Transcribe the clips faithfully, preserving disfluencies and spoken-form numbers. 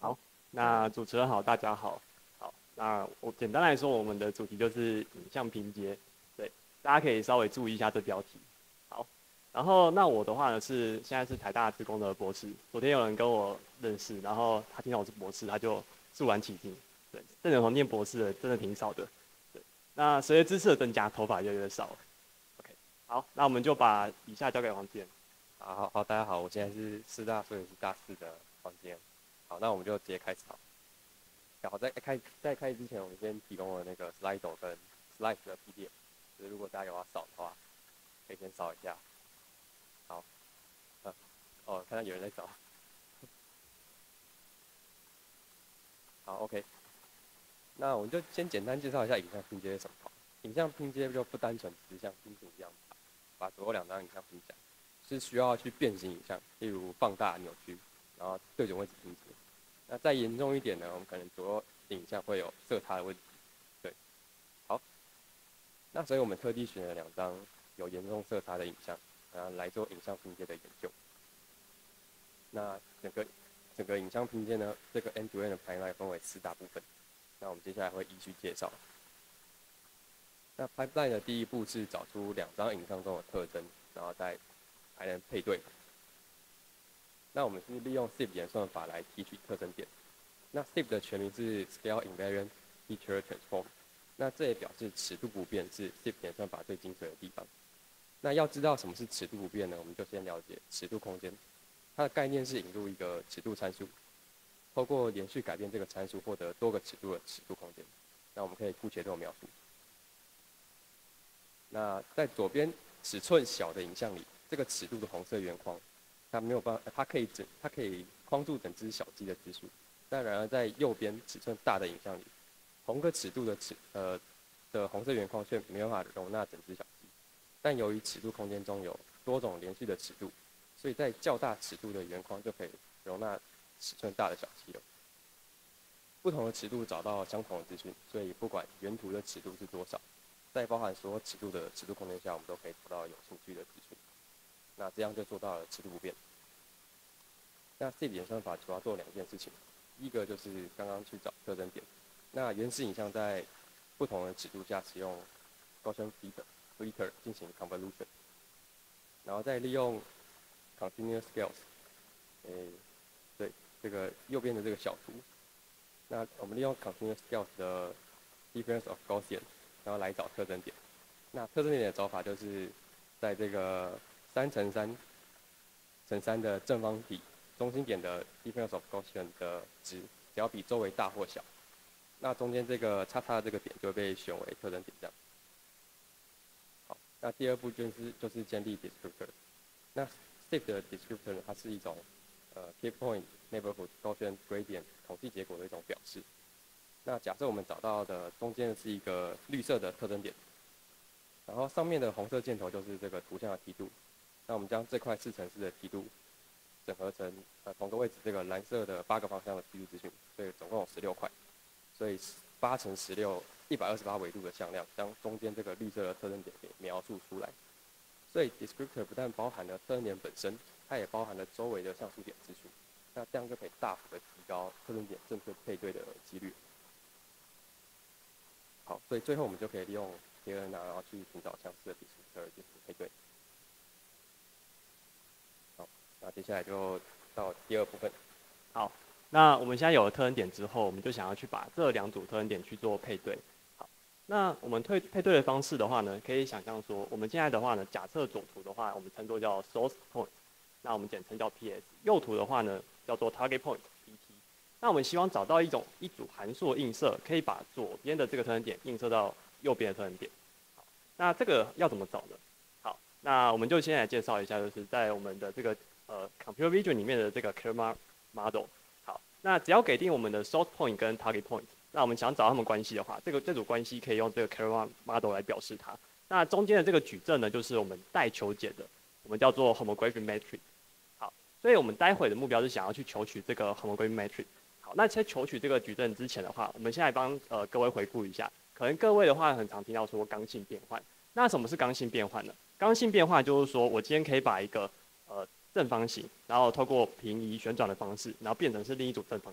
好，那主持人好，大家好。好，那我简单来说，我们的主题就是影像拼接。对，大家可以稍微注意一下这标题。好，然后那我的话呢是现在是台大职工的博士。昨天有人跟我认识，然后他听到我是博士，他就肃然起敬。对，这种念博士的真的挺少的。对，那随着知识的增加，头发越来越少了。OK，好，那我们就把以下交给黄健。 好好好，大家好，我现在是师大，所以是大四的房间。好，那我们就直接开始好。然后在开在开始之前，我们先提供了那个 Slido 跟 Slide 的 P D F，就是如果大家有要扫的话，可以先扫一下。好，呃，哦，看到有人在扫。好 ，OK，那我们就先简单介绍一下影像拼接是什么好。影像拼接就不单纯只是像拼图一样把把左右两张影像拼起来，是需要去变形影像，例如放大、扭曲，然后对准位置拼接。那再严重一点呢，我们可能左右影像会有色差的问题。对，好，那所以我们特地选了两张有严重色差的影像，然后来做影像拼接的研究。那整个整个影像拼接呢，这个 end-to-end 的 pipeline 分为四大部分。那我们接下来会依序介绍。那 pipeline 的第一步是找出两张影像中的特征，然后再才能配对。那我们是利用 S I F 演算法来提取特征点。那 S I F 的全名是 Scale Invariant Feature Transform。那这也表示尺度不变是 S I F 演算法最精髓的地方。那要知道什么是尺度不变呢？我们就先了解尺度空间。它的概念是引入一个尺度参数，透过连续改变这个参数，获得多个尺度的尺度空间。那我们可以姑且这么描述。那在左边尺寸小的影像里，这个尺度的红色圆框，它没有办法，它可以整，它可以框住整只小鸡的只数。但然而在右边尺寸大的影像里，同个尺度的尺呃的红色圆框却没有办法容纳整只小鸡。但由于尺度空间中有多种连续的尺度，所以在较大尺度的圆框就可以容纳尺寸大的小鸡了。不同的尺度找到相同的资讯，所以不管原图的尺度是多少，在包含所有尺度的尺度空间下，我们都可以找到有兴趣的资讯。那这样就做到了尺度不变。那 S I F 演算法主要做两件事情，第一个就是刚刚去找特征点。那原始影像在不同的尺度下使用 Gaussian filter filter 进行 convolution， 然后再利用 continuous scales， 诶，对，这个右边的这个小图，那我们利用 continuous scales 的 difference of Gaussian， 然后来找特征点。那特征点的找法就是在这个三乘三乘三的正方体中心点的 difference of Gaussian 的值，只要比周围大或小，那中间这个叉叉的这个点就会被选为特征点这样。好，那第二步就是就是建立 descriptor。那 S I F 的 descriptor 它是一种呃 key point neighborhood Gaussian gradient 统计结果的一种表示。那假设我们找到的中间是一个绿色的特征点，然后上面的红色箭头就是这个图像的梯度。那我们将这块四乘四的梯度整合成呃同个位置这个蓝色的八个方向的梯度资讯，所以总共有十六块，所以八乘十六，一百二十八维度的向量，将中间这个绿色的特征点给描述出来。所以 descriptor 不但包含了特征点本身，它也包含了周围的像素点资讯。那这样就可以大幅的提高特征点正确配对的几率。好，所以最后我们就可以利用 K N R 然后去寻找相似的 descriptor 进行配对。好，那接下来就到第二部分。 好，那我们现在有了特征点之后，我们就想要去把这两组特征点去做配对。好，那我们配配对的方式的话呢，可以想象说，我们现在的话呢，假设左图的话，我们称作叫 source point， 那我们简称叫 P S； 右图的话呢，叫做 target point，P T。那我们希望找到一种一组函数的映射，可以把左边的这个特征点映射到右边的特征点。好，那这个要怎么找呢？好，那我们就先来介绍一下，就是在我们的这个呃 computer vision 里面的这个 Kerr model。好，那只要给定我们的 source point 跟 target point， 那我们想找它们关系的话，这个这组关系可以用这个 Kerr model 来表示它。那中间的这个矩阵呢，就是我们待求解的，我们叫做 homographic matrix。好，所以我们待会的目标是想要去求取这个 homographic matrix。好，那在求取这个矩阵之前的话，我们现在帮呃各位回顾一下，可能各位的话很常听到说刚性变换。那什么是刚性变换呢？刚性变换就是说我今天可以把一个呃正方形，然后透过平移旋转的方式，然后变成是另一组正方形。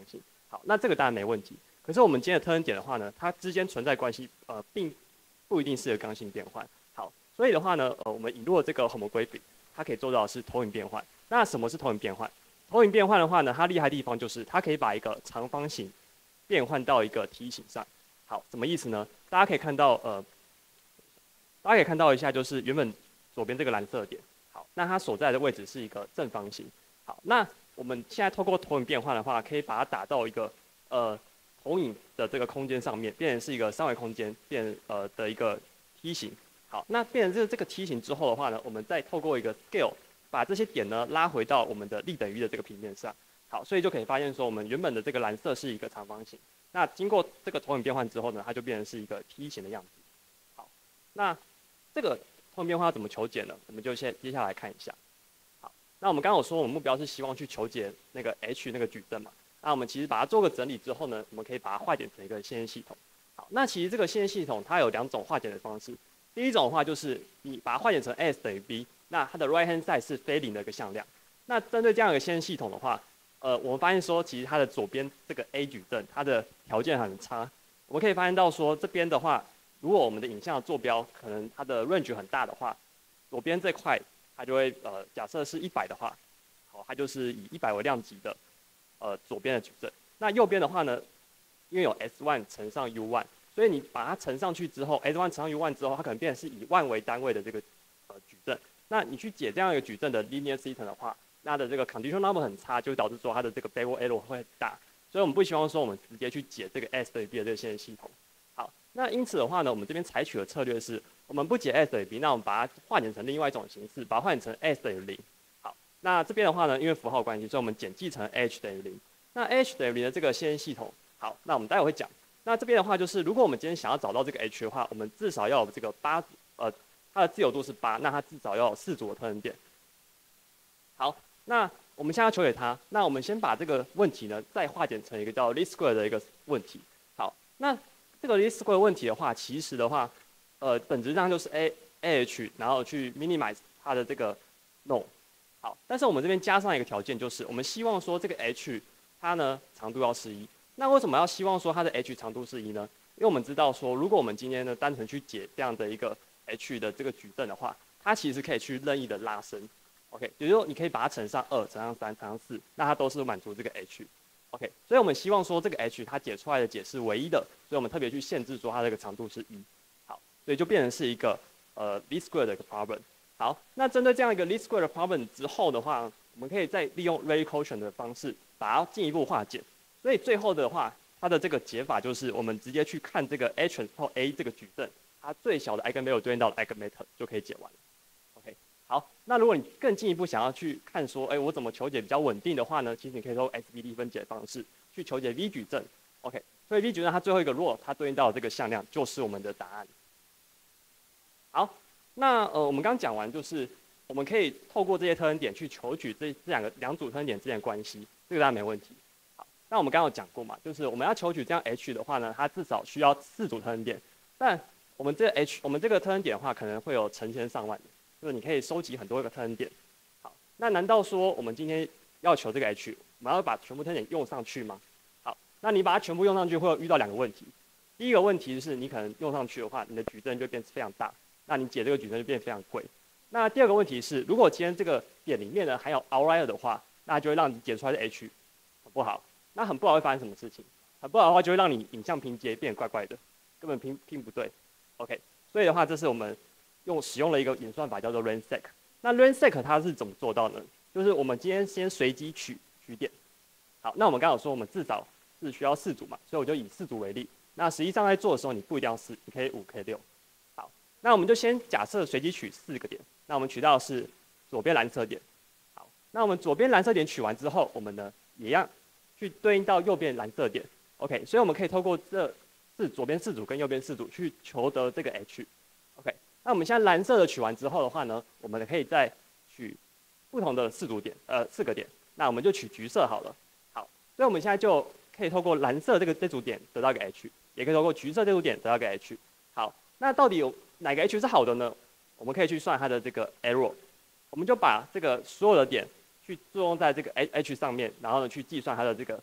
好，那这个当然没问题。可是我们今天的特征点的话呢，它之间存在关系，呃，并不一定是个刚性变换。好，所以的话呢，呃，我们引入了这个 homography， 它可以做到的是投影变换。那什么是投影变换？投影变换的话呢，它厉害的地方就是它可以把一个长方形变换到一个梯形上。好，什么意思呢？大家可以看到，呃，大家可以看到一下，就是原本左边这个蓝色点，好，那它所在的位置是一个正方形。好，那我们现在透过投影变换的话，可以把它打到一个呃投影的这个空间上面，变成是一个三维空间，变呃的一个梯形。好，那变成这个这个梯形之后的话呢，我们再透过一个 scale 把这些点呢拉回到我们的力等于的这个平面上。好，所以就可以发现说，我们原本的这个蓝色是一个长方形，那经过这个投影变换之后呢，它就变成是一个梯形的样子。好，那这个投影变换要怎么求解呢？我们就先接下来看一下。好，那我们刚刚有说，我们目标是希望去求解那个 H 那个矩阵嘛。那我们其实把它做个整理之后呢，我们可以把它化简成一个线性系统。好，那其实这个线性系统它有两种化简的方式。第一种的话就是你把它化简成 S 等于 B， 那它的 right hand side 是非零的一个向量。那针对这样一个线性系统的话，呃，我们发现说，其实它的左边这个 A 矩阵，它的条件很差。我们可以发现到说，这边的话，如果我们的影像的坐标可能它的 range 很大的话，左边这块它就会呃，假设是一百的话，好，它就是以一百为量级的呃左边的矩阵。那右边的话呢，因为有 S 一 乘上 U 一，所以你把它乘上去之后 ，S 一 乘上 U 一之后，它可能变成是以万为单位的这个呃矩阵。那你去解这样一个矩阵的 linear system 的话，那的这个 conditional number 很差，就会导致说它的这个 backward error 会很大，所以我们不希望说我们直接去解这个 S 等于 B 的这个线性系统。好，那因此的话呢，我们这边采取的策略是，我们不解 S 等于 B， 那我们把它化简成另外一种形式，把它换成 S 等于零。好，那这边的话呢，因为符号关系，所以我们简记成 H 等于零。那 H 等于零的这个线性系统，好，那我们待会会讲。那这边的话就是，如果我们今天想要找到这个 H 的话，我们至少要有这个八，呃，它的自由度是八，那它至少要有四组的特征点。好，那我们现在要求解它，那我们先把这个问题呢，再化简成一个叫 least square 的一个问题。好，那这个 least square 问题的话，其实的话，呃，本质上就是 a a h， 然后去 minimize 它的这个 no。好，但是我们这边加上一个条件，就是我们希望说这个 h 它呢长度要是一。那为什么要希望说它的 h 长度是一呢？因为我们知道说，如果我们今天呢单纯去解这样的一个 h 的这个矩阵的话，它其实可以去任意的拉伸。OK， 也就是说你可以把它乘上二、乘上三、乘上四，那它都是满足这个 h。OK， 所以我们希望说这个 h 它解出来的解是唯一的，所以我们特别去限制说它这个长度是一。好，所以就变成是一个呃 least square 的一个 problem。好，那针对这样一个 least square 的 problem 之后的话，我们可以再利用 Ray quotient 的方式把它进一步化简。所以最后的话，它的这个解法就是我们直接去看这个 H 或 A 这个矩阵，它最小的 eigenvalue 对应到的 eigenmater 就可以解完了。OK， 好，那如果你更进一步想要去看说，哎，我怎么求解比较稳定的话呢？其实你可以用 S V D 分解方式去求解 V 矩阵。OK， 所以 V 矩阵它最后一个 row 它对应到的这个向量就是我们的答案。好，那呃我们刚讲完就是我们可以透过这些特征点去求取这这两个两组特征点之间的关系，这个当然没问题。那我们刚刚有讲过嘛，就是我们要求取这样 H 的话呢，它至少需要四组特征点。但我们这个 H， 我们这个特征点的话，可能会有成千上万的，就是你可以收集很多个特征点。好，那难道说我们今天要求这个 H， 我们要把全部特征点用上去吗？好，那你把它全部用上去，会有遇到两个问题。第一个问题是你可能用上去的话，你的矩阵就变非常大，那你解这个矩阵就变非常贵。那第二个问题是，如果今天这个点里面呢还有 outlier 的话，那就会让你解出来的 H 很不好。那很不好会发生什么事情？很不好的话就会让你影像拼接变得怪怪的，根本拼拼不对。OK， 所以的话，这是我们用使用了一个演算法叫做 reshaping。那 reshaping 它是怎么做到呢？就是我们今天先随机取取点。好，那我们刚刚有说我们至少是需要四组嘛，所以我就以四组为例。那实际上在做的时候，你不一定要四，你可以五，可以六。好，那我们就先假设随机取四个点。那我们取到的是左边蓝色点。好，那我们左边蓝色点取完之后，我们呢也一样。去对应到右边蓝色点 ，OK， 所以我们可以透过这四左边四组跟右边四组去求得这个 H，OK， 那我们现在蓝色的取完之后的话呢，我们可以再取不同的四组点，呃，四个点，那我们就取橘色好了。好，所以我们现在就可以透过蓝色这个这组点得到一个 H， 也可以透过橘色这组点得到一个 H。好，那到底有哪个 H 是好的呢？我们可以去算它的这个 error， 我们就把这个所有的点去作用在这个 H 上面，然后呢去计算它的这个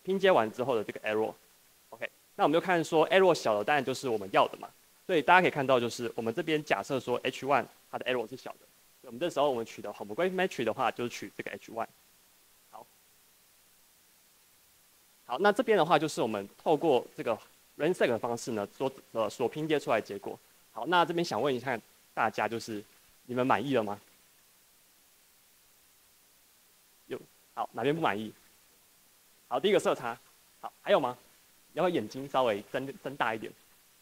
拼接完之后的这个 error。OK， 那我们就看说 error 小的当然就是我们要的嘛，所以大家可以看到就是我们这边假设说 H 一 它的 error 是小的，我们这时候我们取的 homographic matrix 的话就是取这个 H 一。好，好，那这边的话就是我们透过这个 reshaping 的方式呢，所呃所拼接出来的结果。好，那这边想问一下大家，就是你们满意了吗？有，好，哪边不满意？好，第一个色差，好，还有吗？要不要眼睛稍微睁睁大一点？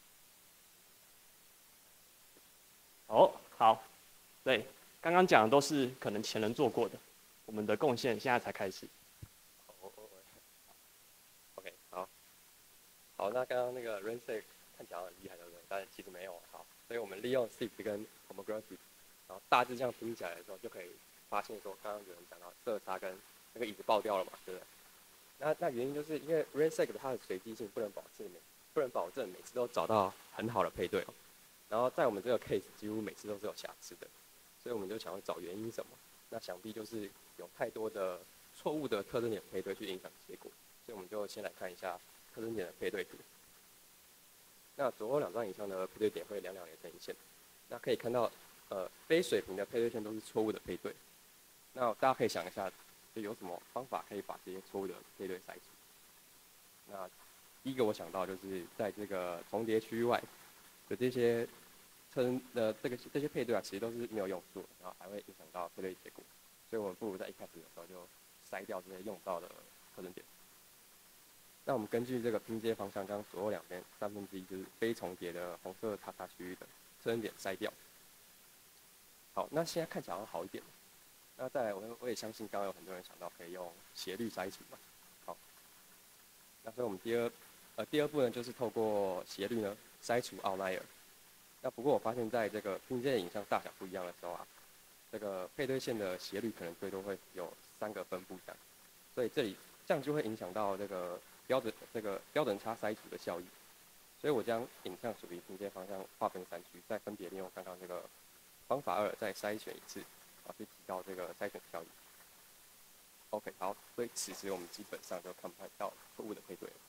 哦，好，对，刚刚讲的都是可能前人做过的，我们的贡献现在才开始。 哦哦，OK，好，好，那刚刚那个 reshaping 看起来很厉害，对不对？但其实没有，好，所以我们利用 shift 跟 homographic， 然后大致这样拼起来的时候，就可以发现说，刚刚有人讲到色差跟那个椅子爆掉了嘛，对不对？那那原因就是因为 reshaping 它的随机性不能保证每不能保证每次都找到很好的配对哦。然后在我们这个 case 几乎每次都是有瑕疵的，所以我们就想要找原因什么？那想必就是有太多的错误的特征点配对去影响结果，所以我们就先来看一下特征点的配对图。那左右两张影像的配对点会两两连成一线，那可以看到，呃，非水平的配对线都是错误的配对。那大家可以想一下，就有什么方法可以把这些错误的配对筛除？那第一个我想到就是在这个重叠区域外的这些特征的这个这些配对啊，其实都是没有用处的，然后还会影响到配对结果，所以我们不如在一开始的时候就筛掉这些用不到的特征点。那我们根据这个拼接方向，将左右两边三分之一就是非重叠的红色叉叉区域的特征点筛掉。好，那现在看起来好像好一点了。那再来，我我也相信刚刚有很多人想到可以用斜率筛除嘛。好，那所以我们第二呃第二步呢，就是透过斜率呢筛除 outlier。那不过我发现在这个拼接的影像大小不一样的时候啊，这个配对线的斜率可能最多会有三个分布这样，所以这里这样就会影响到这个标准这个标准差筛除的效益。所以我将影像属于拼接方向划分三区，再分别利用刚刚这个方法二再筛选一次，啊，去提高这个筛选效益。OK， 好，所以此时我们基本上就看不太到错误的配对了。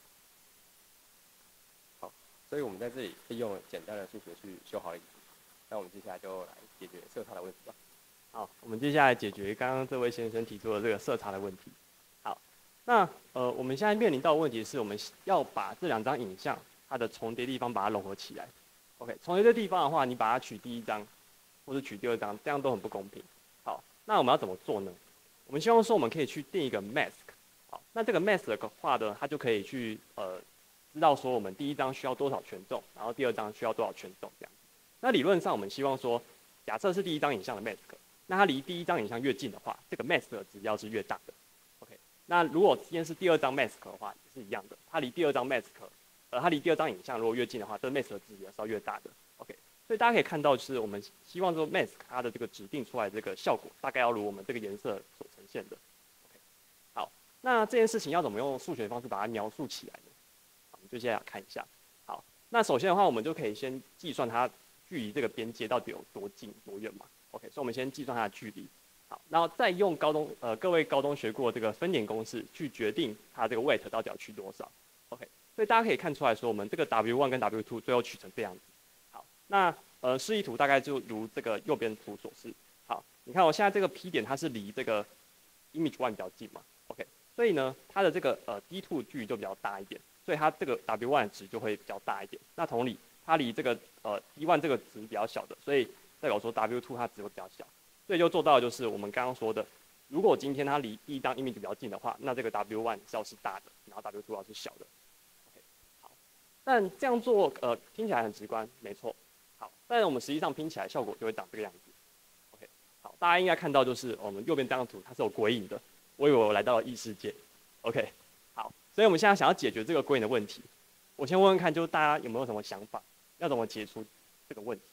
好，所以我们在这里利用简单的数学去修好了椅子。那我们接下来就来解决色差的问题吧。 好，我们接下来解决刚刚这位先生提出的这个色差的问题。好，那呃，我们现在面临到的问题是我们要把这两张影像它的重叠地方把它融合起来。OK， 重叠的地方的话，你把它取第一张，或者取第二张，这样都很不公平。好，那我们要怎么做呢？我们希望说我们可以去定一个 mask。好，那这个 mask 的话呢，它就可以去呃知道说我们第一张需要多少权重，然后第二张需要多少权重这样。那理论上我们希望说，假设是第一张影像的 mask， 那它离第一张影像越近的话，这个 mask 的值要是越大的。OK， 那如果今天是第二张 mask 的话，也是一样的，它离第二张 mask， 呃，它离第二张影像如果越近的话，这个 mask 的值也是要越大的。OK， 所以大家可以看到，就是我们希望说 mask 它的这个指定出来的这个效果，大概要如我们这个颜色所呈现的。OK， 好，那这件事情要怎么用数学方式把它描述起来呢？好，我们就先来看一下。好，那首先的话，我们就可以先计算它距离这个边界到底有多近多远嘛。OK， 所以我们先计算它的距离。好，然后再用高中呃各位高中学过这个分点公式去决定它这个 weight 到底要取多少。OK， 所以大家可以看出来说，我们这个 W 一 跟 W 二 最后取成这样子。好，那呃示意图大概就如这个右边图所示。好，你看我现在这个 P 点它是离这个 image 一 比较近嘛。OK， 所以呢它的这个呃 D 二 距离就比较大一点，所以它这个 W 一 的值就会比较大一点。那同理，它离这个呃 D 一 这个值比较小的，所以代表说 W 二 它值会比较小。所以就做到的就是我们刚刚说的，如果今天它离第一张 image 比较近的话，那这个 W 一 是要是大的，然后 W 二 要是小的。OK， 好，但这样做呃听起来很直观，没错。好，但是我们实际上拼起来效果就会长这个样子。OK， 好，大家应该看到就是我们右边这张图它是有鬼影的，我以为我来到了异世界。OK， 好，所以我们现在想要解决这个鬼影的问题，我先问问看，就是大家有没有什么想法，要怎么解除这个问题？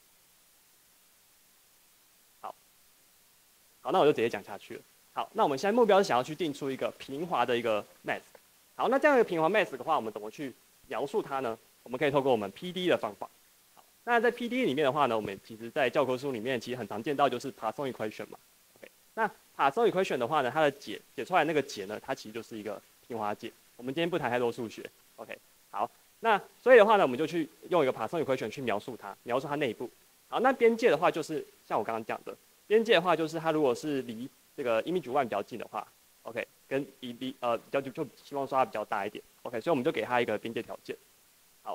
好，那我就直接讲下去了。好，那我们现在目标是想要去定出一个平滑的一个 mask。好，那这样一个平滑 mask 的话，我们怎么去描述它呢？我们可以透过我们 P D 的方法。好，那在 P D 里面的话呢，我们其实在教科书里面其实很常见到就是 Poisson equation 嘛。OK， 那 Poisson equation 的话呢，它的解解出来那个解呢，它其实就是一个平滑解。 我们今天不谈太多数学 ，OK， 好，那所以的话呢，我们就去用一个 Poisson equation 去描述它，描述它内部。好，那边界的话就是像我刚刚讲的，边界的话就是它如果是离这个 image one 比较近的话 ，OK， 跟离离呃比较就就希望说它比较大一点 ，OK， 所以我们就给它一个边界条件。好，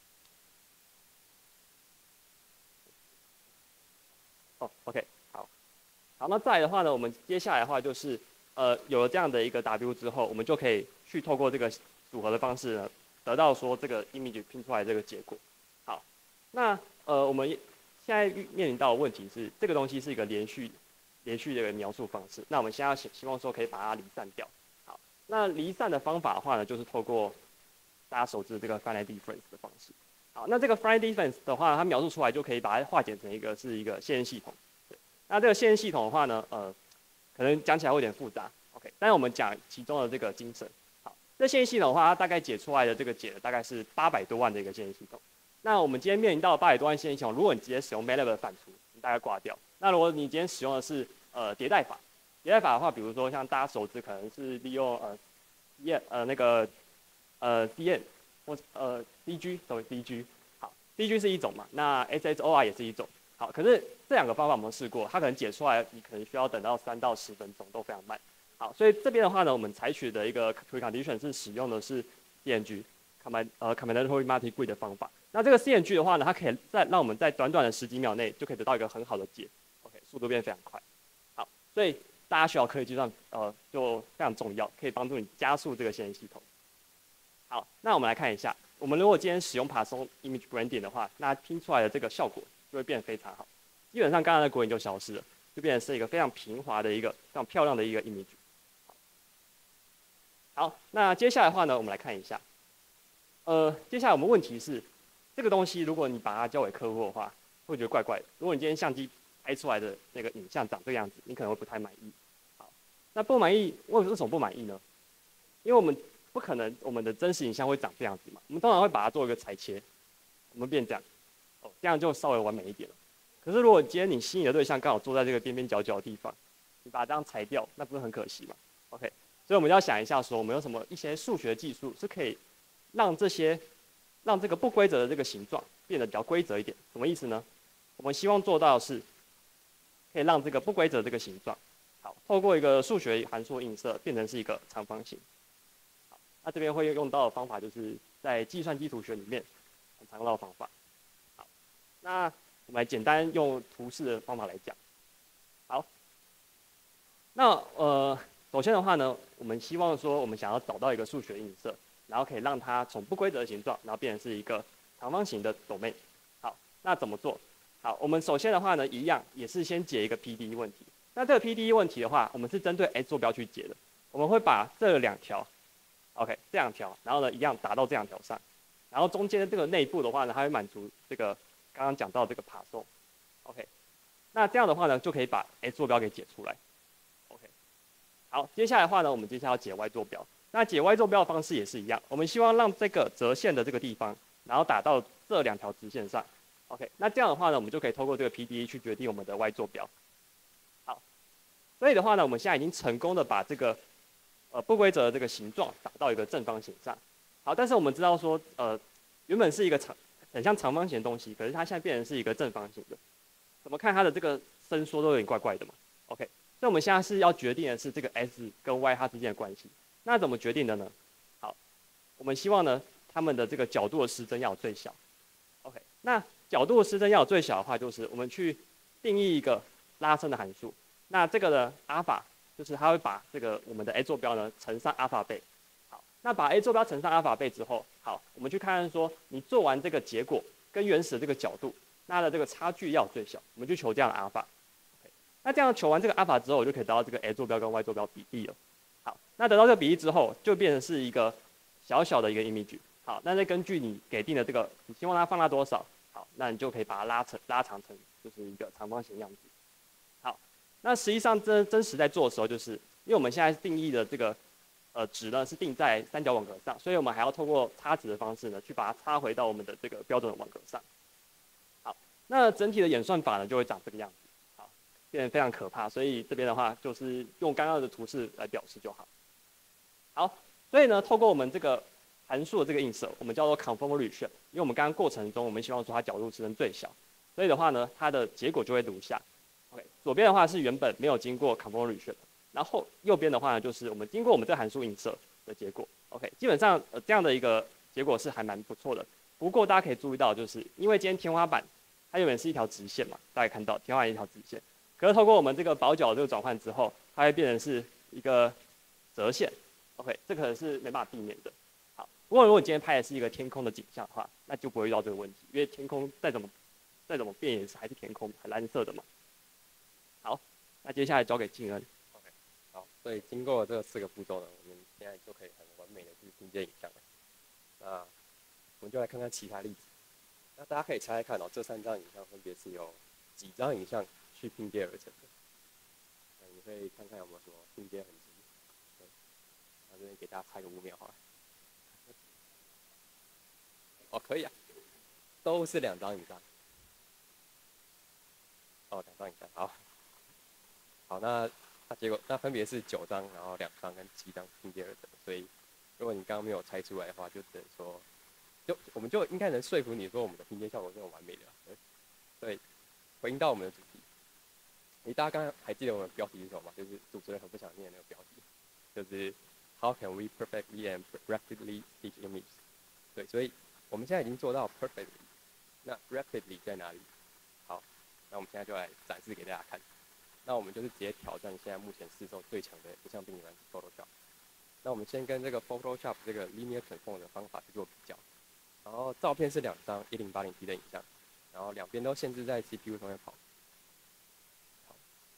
哦 ，OK， 好，好，那再来的话呢，我们接下来的话就是呃有了这样的一个 W 之后，我们就可以去透过这个组合的方式呢，得到说这个 image 拼出来的这个结果。好，那呃我们现在面临到的问题是，这个东西是一个连续连续的一个描述方式。那我们现在希希望说可以把它离散掉。好，那离散的方法的话呢，就是透过大家熟知的这个 finite difference 的方式。好，那这个 finite difference 的话，它描述出来就可以把它化简成一个是一个线性系统。对，那这个线性系统的话呢，呃，可能讲起来会有点复杂 ，OK， 但是我们讲其中的这个精神。好，这线性系统的话，它大概解出来的这个解的大概是八百多万的一个线性系统。那我们今天面临到八百多万线性系统，如果你直接使用 MATLAB 的反刍，你大概挂掉。那如果你今天使用的是呃迭代法，迭代法的话，比如说像大家熟知可能是利用呃 D 呃那个呃 D N 或呃 D G 作为 D G， 好 ，D G 是一种嘛，那 S H O R 也是一种。好，可是这两个方法我们试过，它可能解出来你可能需要等到三到十分钟，都非常慢。好，所以这边的话呢，我们采取的一个 precondition 是使用的是 C N G。呃 combinatorial multi-grid 的方法，那这个 C N G 的话呢，它可以在让我们在短短的十几秒内就可以得到一个很好的解 ，OK， 速度变非常快。好，所以大家需要科学计算，呃，就非常重要，可以帮助你加速这个线性系统。好，那我们来看一下，我们如果今天使用 Poisson image gradient 的话，那拼出来的这个效果就会变得非常好。基本上刚刚的 gradient 就消失了，就变成是一个非常平滑的一个非常漂亮的一个 image。好，那接下来的话呢，我们来看一下。呃，接下来我们问题是，这个东西如果你把它交给客户的话，会觉得怪怪的。如果你今天相机拍出来的那个影像长这个样子，你可能会不太满意。好，那不满意，为为什么不满意呢？因为我们不可能我们的真实影像会长这样子嘛，我们通常会把它做一个裁切，我们变这样，哦，这样就稍微完美一点了。可是如果今天你心仪的对象刚好坐在这个边边角角的地方，你把它这样裁掉，那不是很可惜吗 ？OK， 所以我们要想一下说，我们有什么一些数学技术是可以让这些让这个不规则的这个形状变得比较规则一点，什么意思呢？我们希望做到的是可以让这个不规则这个形状，好，透过一个数学函数映射变成是一个长方形。好，那这边会用到的方法就是在计算基础学里面很常用到的方法。好，那我们来简单用图示的方法来讲。好，那呃，首先的话呢，我们希望说我们想要找到一个数学映射。然后可以让它从不规则的形状，然后变成是一个长方形的 domain。好，那怎么做？好，我们首先的话呢，一样也是先解一个 P D E 问题。那这个 P D E 问题的话，我们是针对 x 坐标去解的。我们会把这两条 ，OK， 这两条，然后呢一样打到这两条上，然后中间的这个内部的话呢，它会满足这个刚刚讲到这个 Poisson。OK， 那这样的话呢，就可以把 x 坐标给解出来。OK， 好，接下来的话呢，我们接下来要解 y 坐标。那解 y 坐标的方式也是一样，我们希望让这个折线的这个地方，然后打到这两条直线上。OK， 那这样的话呢，我们就可以透过这个 P D E 去决定我们的 y 坐标。好，所以的话呢，我们现在已经成功的把这个呃不规则的这个形状打到一个正方形上。好，但是我们知道说，呃，原本是一个长很像长方形的东西，可是它现在变成是一个正方形的，怎么看它的这个伸缩都有点怪怪的嘛。OK， 所以我们现在是要决定的是这个 x 跟 y 它之间的关系。那怎么决定的呢？好，我们希望呢，它们的这个角度的失真要有最小。OK， 那角度的失真要有最小的话，就是我们去定义一个拉伸的函数。那这个呢，阿法就是它会把这个我们的 a 坐标呢乘上阿法倍。好，那把 a 坐标乘上阿法倍之后，好，我们去看看说，你做完这个结果跟原始的这个角度，那它的这个差距要有最小，我们就求这样的阿法。OK， 那这样求完这个阿法之后，我就可以得到这个 a 坐标跟 y 坐标比例了。好，那得到这个比例之后，就变成是一个小小的一个 image。好，那再根据你给定的这个，你希望它放大多少，好，那你就可以把它拉成拉长成就是一个长方形样子。好，那实际上真真实在做的时候，就是因为我们现在定义的这个呃值呢是定在三角网格上，所以我们还要透过差值的方式呢去把它插回到我们的这个标准的网格上。好，那整体的演算法呢就会长这个样子。变得非常可怕，所以这边的话就是用刚刚的图示来表示就好。好， 所以呢，透过我们这个函数的这个映射，我们叫做 conformal reshape，因为我们刚刚过程中，我们希望说它角度是成最小，所以的话呢，它的结果就会如下。OK， 左边的话是原本没有经过 conformal reshape，然后右边的话呢，就是我们经过我们这个函数映射的结果。OK， 基本上、呃、这样的一个结果是还蛮不错的。不过大家可以注意到，就是因为今天天花板它原本是一条直线嘛，大家看到天花板一条直线，可是透过我们这个保角这个转换之后，它会变成是一个折线。OK， 这可能是没办法避免的。好，不过如果你今天拍的是一个天空的景象的话，那就不会遇到这个问题，因为天空再怎么再怎么变也是还是天空，还蓝色的嘛。好，那接下来交给静恩。 OK， 好，所以经过这四个步骤呢，我们现在就可以很完美的去拼接影像了。那我们就来看看其他例子。那大家可以猜猜看哦，这三张影像分别是由几张影像去拼接而成的？那你可以看看有没有什么拼接痕迹。那这边给大家猜个五秒好了。哦，可以啊，都是两张影像。哦，两张影像，好。好，那那结果那分别是九张，然后两张跟七张拼接而成。所以，如果你刚刚没有猜出来的话，就只能说，就我们就应该能说服你说我们的拼接效果是很完美的。对，所以回应到我们的主题，诶，大家刚刚还记得我们的标题是什么吗？就是主持人很不想念那个标题，就是 How can we perfectly and rapidly stitch images？ 对，所以我们现在已经做到 perfectly， 那 rapidly 在哪里？好，那我们现在就来展示给大家看。那我们就是直接挑战现在目前市售最强的图像并联 Photoshop。那我们先跟这个 Photoshop 这个 linear transform 的方法去做比较。然后照片是两张一零八零 P 的影像，然后两边都限制在 C P U 上面跑。好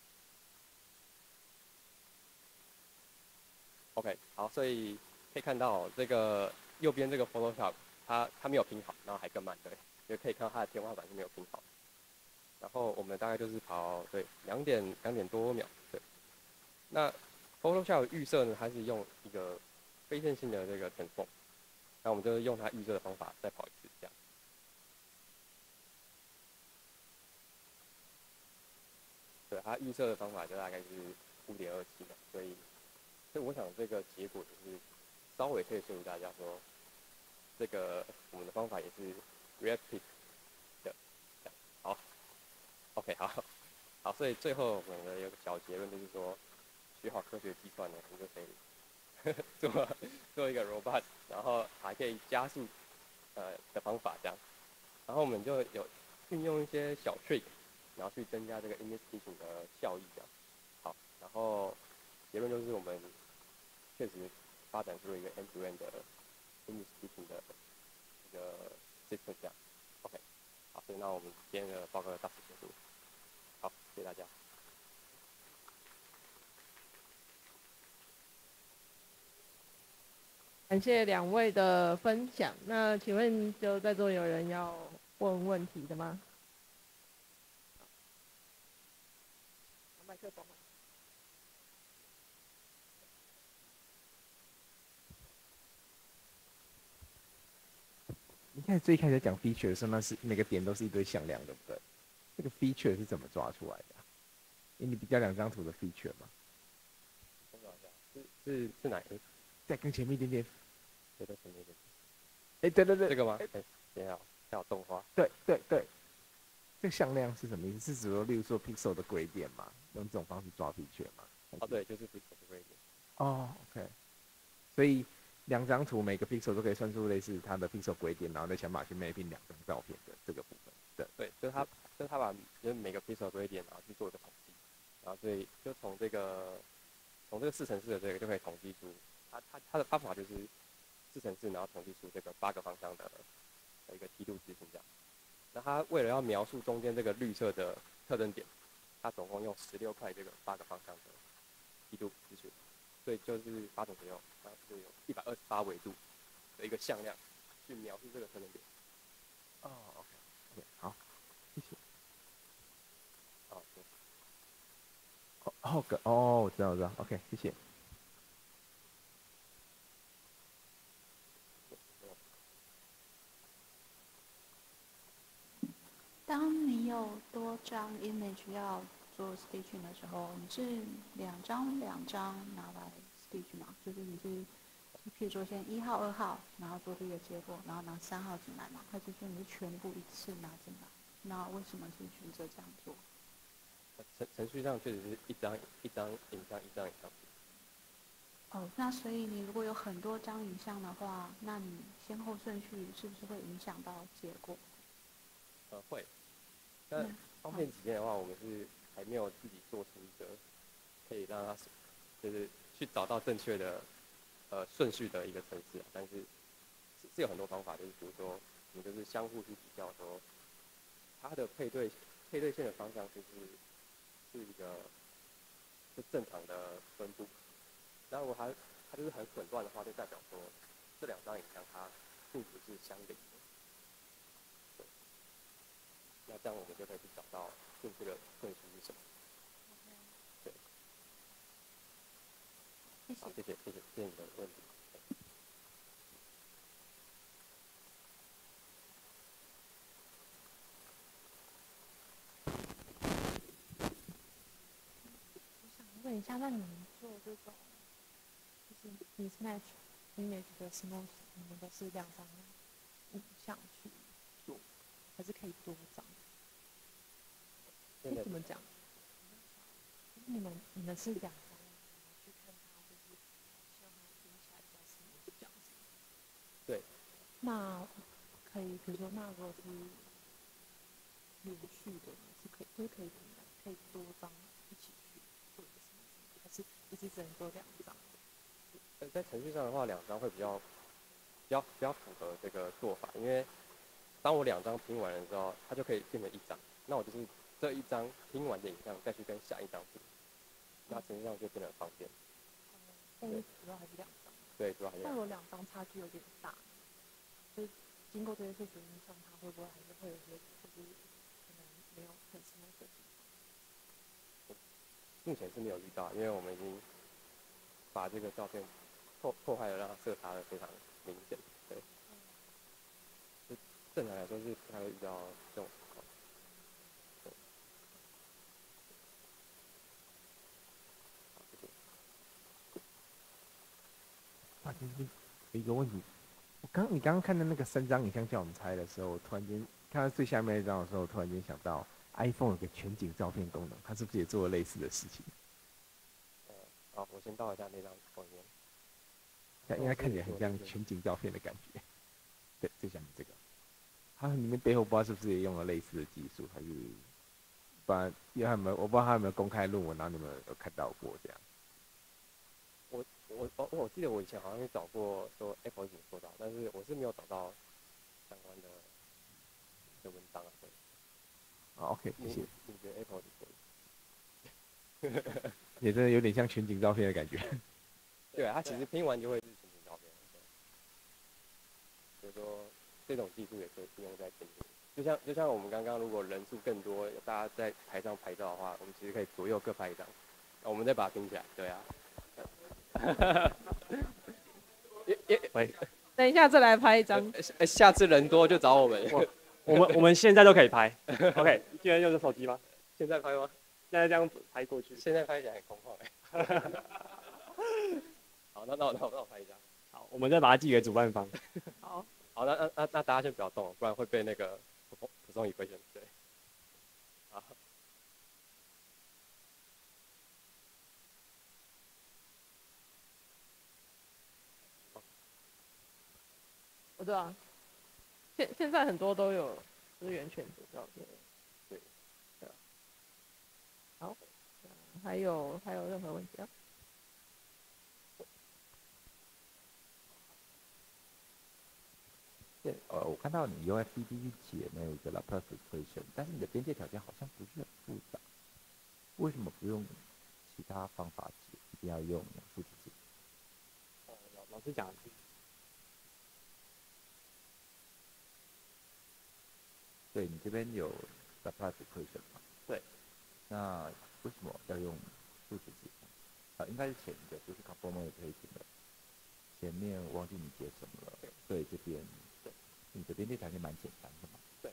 ，OK， 好，所以可以看到这个右边这个 Photoshop 它它没有拼好，然后还更慢，对，就可以看到它的天花板是没有拼好。然后我们大概就是跑对两点两点多秒，对。那 Photoshop 预设呢，它是用一个非线性的这个 transform， 那我们就是用它预设的方法再跑一次，这样。对，它预设的方法就大概是五点二七秒，所以，所以我想这个结果就是稍微可以说服大家说，这个我们的方法也是 rapid 的，这样。好 ，OK， 好。好，所以最后我们的有个小结论就是说，学好科学计算呢，我们就可以做做一个 robot， 然后还可以加速呃的方法这样。然后我们就有运用一些小 trick， 然后去增加这个 image stitching 的效益这样。好，然后结论就是我们确实发展出了一个 end to end 的 image stitching 的一个 system 这样。OK， 好，所以那我们今天的报告就到此结束。好，谢谢大家。 感谢两位的分享。那请问，就在座有人要问问题的吗？麦克风。 你看最开始讲 feature 的时候，那是每个点都是一堆向量，对不对？这个 feature 是怎么抓出来的、啊？因为你比较两张图的 feature 嘛。 我找一下，是是是哪一个？ 再更前面一点点。 对，再前面一点。 哎，对对对， 这个吗？哎，等一下，还有动画。 对对对，这个向量是什么意思？是指说，例如说 pixel 的轨点嘛，用这种方式抓 feature 嘛？ 哦，对，就是 pixel 的轨点。 哦 ，OK。所以两张图每个 pixel 都可以算出类似它的 pixel 轨点，然后再想办法去 mapping 两张照片的这个部分。对对，就是它，就是它把就是每个 pixel 轨点，然后去做一个统计，然后所以就从这个从这个四乘四的这个就可以统计出，它它它的方法就是四乘四，然后统计出这个八个方向的的一个梯度资讯这样。那它为了要描述中间这个绿色的特征点，它总共用十六块这个八个方向的梯度资讯，所以就是八乘十六，它是有一百二十八维度的一个向量去描述这个特征点。 哦 ，OK， OK， 好，谢谢。 好，对。 哦，哦，个，哦，我知道，我知道 ，OK， 谢谢。 当你有多张 image 要做 stitching 的时候，你是两张两张拿来 stitch 吗？就是你是譬如说先一号、二号，然后做这个结果，然后拿三号进来嘛？还是说你是全部一次拿进来？那为什么是选择这样做？ 程程序上确实是一张一张影像一张影像。 哦，那所以你如果有很多张影像的话，那你先后顺序是不是会影响到结果？ 呃，会。但方便起见的话，我们是还没有自己做出一个可以让它就是去找到正确的呃顺序的一个程式啊，但是是是有很多方法，就是比如说你就是相互去比较说它的配对配对线的方向就是是一个是正常的分布。那如果它它就是很混乱的话，就代表说这两张影像它并不是相邻的。对，那这样我们就可以去找到正确的顺序是什么。对。 谢谢。 好，谢谢谢谢谢谢你的问题。 问一下，那你们做这种就是 mismatch image 的 small， 你们都是两张影像去做，还是可以多张？哎，怎么讲？你们你们是两张去看它，就是希望它听起来比较 smooth 这样子。 对。 那可以，比如说，那如果是连续的，是可以，就是可以怎么样？可以多张一起去做一个什么？还是一直只能做两张？ 在程序上的话，两张会比较比较比较符合这个做法，因为当我两张拼完了之后，它就可以变成一张。那我就是这一张拼完的影像再去跟下一张拼，那程序上就变得很方便。 但是主要还是两张。 对，主要还是两张。 那如果两张差距有点大，就是经过这些数学运算，它会不会还是会有些就是可能没有很清楚的地方？ 目前是没有遇到，因为我们已经把这个照片破破坏了，让它色差的非常明显。对，就正常来说是不太会遇到这种情况。对，好，谢谢。 啊，就是有一个问题，我刚你刚刚看到那个三张影像叫我们猜的时候，我突然间看到最下面那张的时候，我突然间想到 iPhone 有个全景照片功能，它是不是也做了类似的事情？ 呃，好，我先倒一下那张封面。 它应该看起来很像全景照片的感觉。对，最下面这个，它里面背后不知道是不是也用了类似的技术，还是不然因为他们我不知道他有没有公开论文，然后你们有看到过这样。 我我我我记得我以前好像有找过说 Apple 怎么做到，但是我是没有找到相关的的文章啊。对。 好 ，OK， 谢谢。 你觉得 Apple 怎么做？ 也真的有点像全景照片的感觉。 对，它其实拼完就会是全景照片。所以说这种技术也可以应用在前景。就像就像我们刚刚如果人数更多，大家在台上拍照的话，我们其实可以左右各拍一张，我们再把它拼起来。对啊。也也喂， 等一下再来拍一张。 呃，下次人多就找我们。 我我们我们现在都可以拍。OK， 现在用的手机吗？ 现在拍吗？ 现在这样子拍过去。 现在拍起来很空旷哎。好，那那我那我那我拍一下。 好，我们再把它寄给主办方。 好。 好，那那那那大家先不要动，不然会被那个普通 equation。对。好。 我知道，现现在很多都有资源选择照片。 对。 对啊。好，还有还有任何问题啊？ 对，呃，我看到你用 F D D 去解那个 Laplace equation， 但是你的边界条件好像不是很复杂，为什么不用其他方法解，一定要用数值解？ 呃，老老师讲的是。 对，你这边有 Laplace equation 嘛？ 对。 那为什么要用数值解？啊，应该是前一个，不是 conformal equation 的。前面我忘记你解什么了。对，这边。你的边界条件蛮简单的嘛？ 对。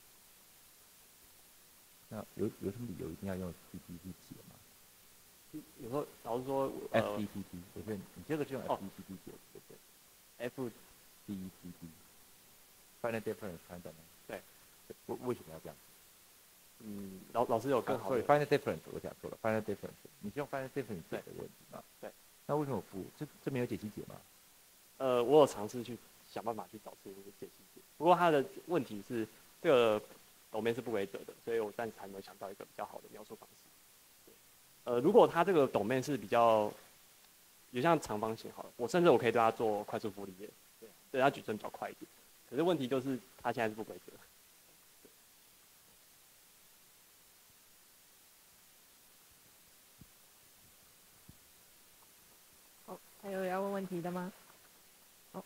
那有有什么理由一定要用 F D D 去解吗？ 有时候老师说呃 F D D D， 我觉得你这个就用 F D D D 解，对不对？ F D D D final difference 判断呢？ 对， 为为什么要这样？ 嗯，老老师有更好的。 所以 final difference 我讲错了 ，final difference 你是用 final difference 解的问题吗？ 对。 那为什么不？这这没有解析解吗？ 呃，我有尝试去想办法去找出解析解，不过它的问题是这个domain是不规则的，所以我暂时还没有想到一个比较好的描述方式。呃，如果它这个domain是比较，有像长方形好了，我甚至我可以对它做快速复利耶，对，对它矩阵比较快一点。可是问题就是它现在是不规则。 好，还有要问问题的吗？好。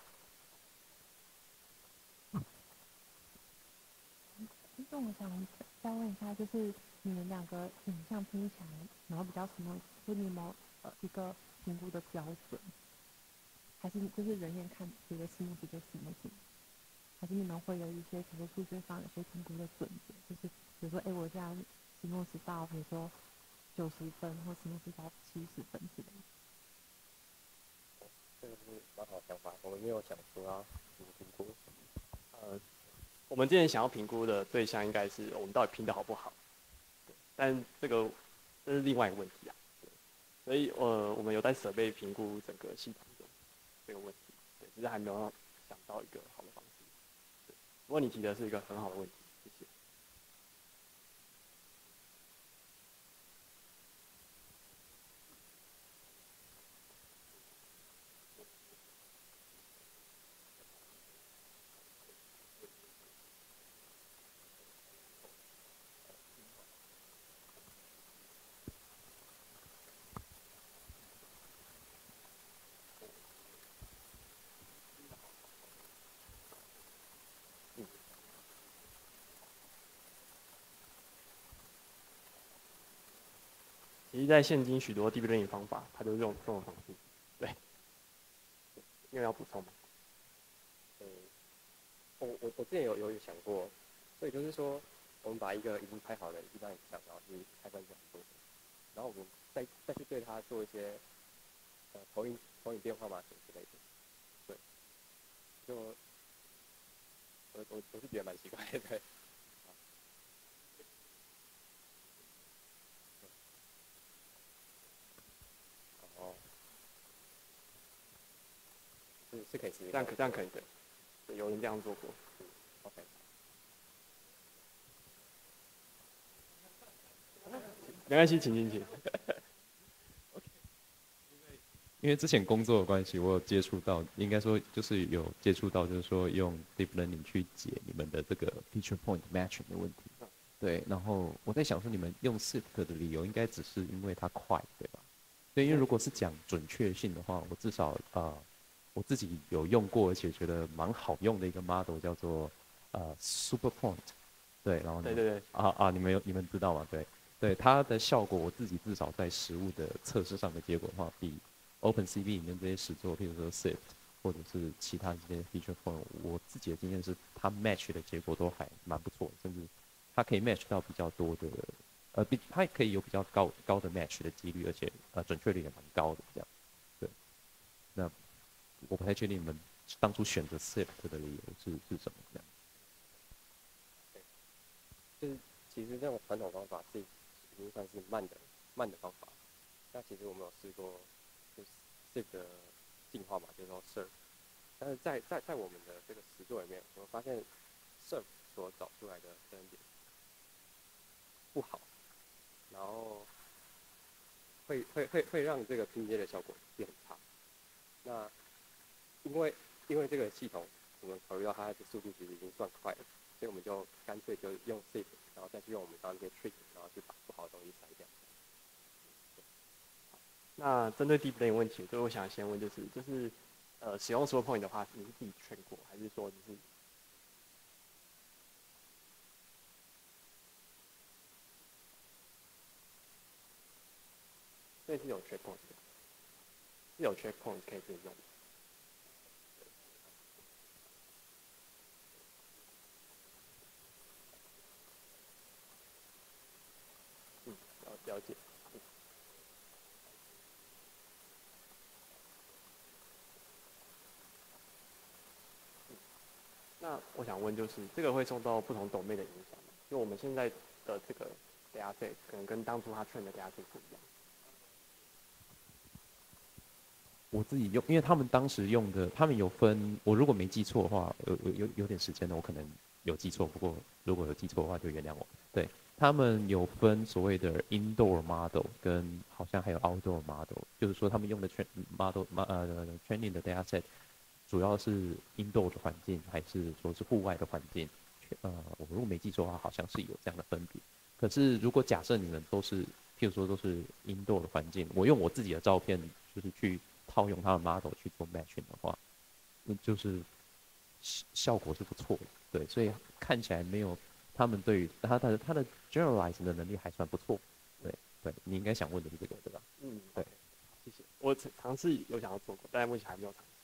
那我想再问一下，就是你们两个影像拼起来，然后比较什么？就你有没有呃一个评估的标准？还是就是人眼看觉得什么是就什么是？还是你们会有一些，比如说数学上有些评估的准则，就是比如说，哎，我这样期末是到比如说九十分，或期末是到七十分之类的。 这个是蛮好的想法，我们没有想说要怎么评估。 呃，我们之前想要评估的对象应该是我们到底拼得好不好，但这个这是另外一个问题啊。所以呃，我们有在设备评估整个系统的这个问题，对，只是还没有想到一个好的方式。对，不过你提的是一个很好的问题，谢谢。其实，在现今许多 deep learning 方法，它都是用这种方式。对，因为要补充吗？ 嗯，我我我之前有有想过，所以就是说，我们把一个已经拍好的一张影像，然后去开关很多，然后我们再再去对它做一些呃投影投影变化嘛什么之类的，对，就我我我是觉得蛮奇怪的，对。哦，是是可以试试看。 这样可这样可以的，对，有人这样做过。 嗯 OK。 没关系，请请请。 因为之前工作的关系，我有接触到，应该说就是有接触到，就是说用 deep learning 去解你们的这个 feature point matching 的问题。对，然后我在想说，你们用 Swift 的理由应该只是因为它快，对吧？对，因为如果是讲准确性的话，我至少呃我自己有用过，而且觉得蛮好用的一个 model 叫做呃 super point。对，然后对对对。 啊啊，你们有你们知道吗？对，对，它的效果我自己至少在实物的测试上的结果的话，比 OpenCV 里面这些实作，譬如说 Swift 或者是其他这些 feature point，我自己的经验是，它 match 的结果都还蛮不错，甚至它可以 match 到比较多的，呃，比它可以有比较高高的 match 的几率，而且呃准确率也蛮高的这样。对，那我不太确定你们当初选择 Swift 的理由是是什么这样。 就是其实这种传统方法是已经算是慢的慢的方法。那其实我们有试过，就是这个进化嘛，就是说 serve。但是在在在我们的这个实作里面，我们发现 serve 所找出来的分点不好，然后会会会会让这个拼接的效果变很差。那因为因为这个系统，我们考虑到它的速度其实已经算快了。所以我们就干脆就用 save， 然后再去用我们刚刚那些 trick， 然后去把不好的东西筛掉。 那针对 deep learning 问题，所以我想先问就是，就是呃，使用 super point 的话，你是自己 train 过，还是说你是？所以是有 track point 的，是有 track point 可以自己用的。嗯，了了解。嗯那我想问，就是这个会受到不同斗妹的影响吗？就我们现在的这个 data set 可能跟当初他 train 的 data set 不一样。 我自己用，因为他们当时用的，他们有分，我如果没记错的话，有有有有点时间了，我可能有记错，不过如果有记错的话就原谅我。对，他们有分所谓的 indoor model 跟好像还有 outdoor model，就是说他们用的 train model 呃 training 的 data set 主要是 indoor 的环境，还是说是户外的环境？呃，我如果没记错的话，好像是有这样的分别。可是如果假设你们都是，譬如说都是 indoor 的环境，我用我自己的照片就是去套用它的 model 去做 matching 的话，那就是效果是不错的，对，所以看起来没有他们对于他的他的 generalize 的能力还算不错，对对，你应该想问的是这个对吧？ 嗯， 对， 谢谢。我尝试有想要做过，但目前还没有尝试。